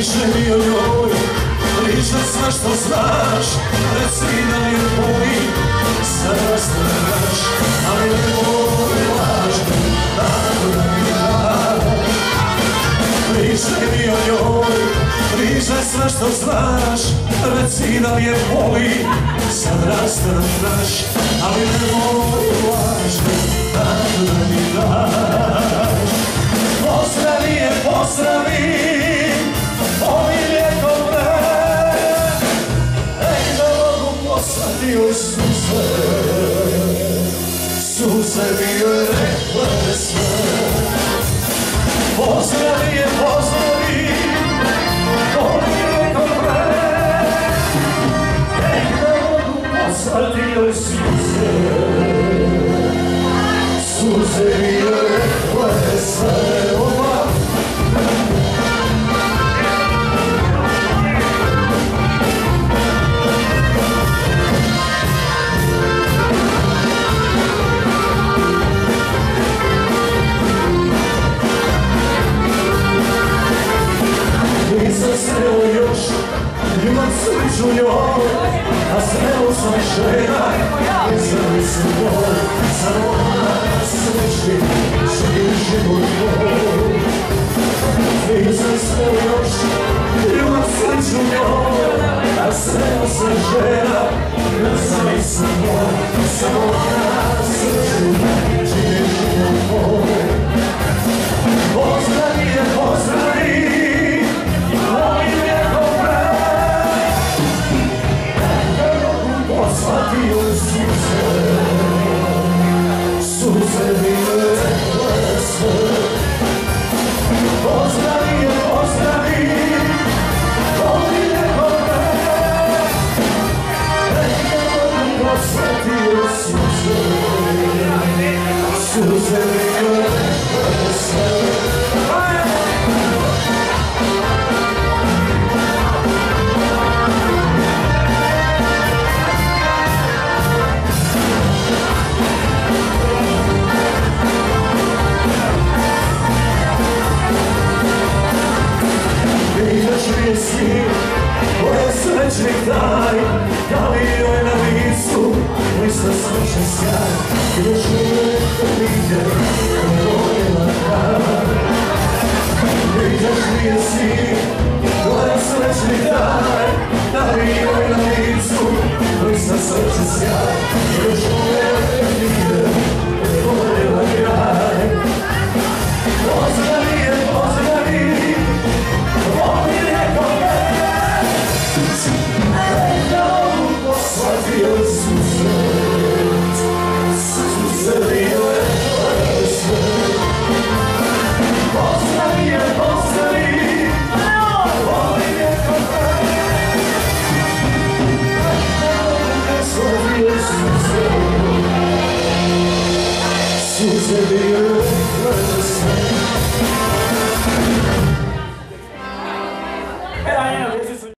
Pričaj mi o njoj, pričaj sve što znaš, reci da je tvoj, sad rastrgaš, ali nemoj lažno, tako da mi daš. Pričaj mi o njoj, pričaj sve što znaš, reci da je tvoj, sad rastrgaš, ali nemoj lažno, tako da mi daš. Pozdravi je, pozdravi, joj suze mi joj rekle sve. Pozdravi je, pozdravi, to mi je rekao pre. Da mogu poslati joj suze, suze mi joj rekle sve. Nisam sreo još ljubav sliču njoj, a sreo sam žena, izrali sam njoj, samo ona sreći, živi život tvoj. Nisam sreo još ljubav sliču njoj, a sreo sam žena, izrali sam njoj, samo ona sreći, živi život tvoj. Pozdravi je, pozdravi, poslati joj suze, suze mi joj rekle sve. Pozdravi je, pozdravi, to mi neko pre. Poslati joj suze, suze mi joj rekle sve. To je srećnik taj, da li joj na licu lista sreće sjaj, i još uvijek vide odvojila kraj. Vidiš li je sin, to je srećnik taj, da li joj na licu lista sreće sjaj, i još uvijek vide odvojila kraj. Pozdravi je, pozdravi, poslati joj suze, suze mi joj rekle sve. Pozdravi je, pozdravi, volim je kao pre. Poslati joj suze, suze mi joj rekle sve.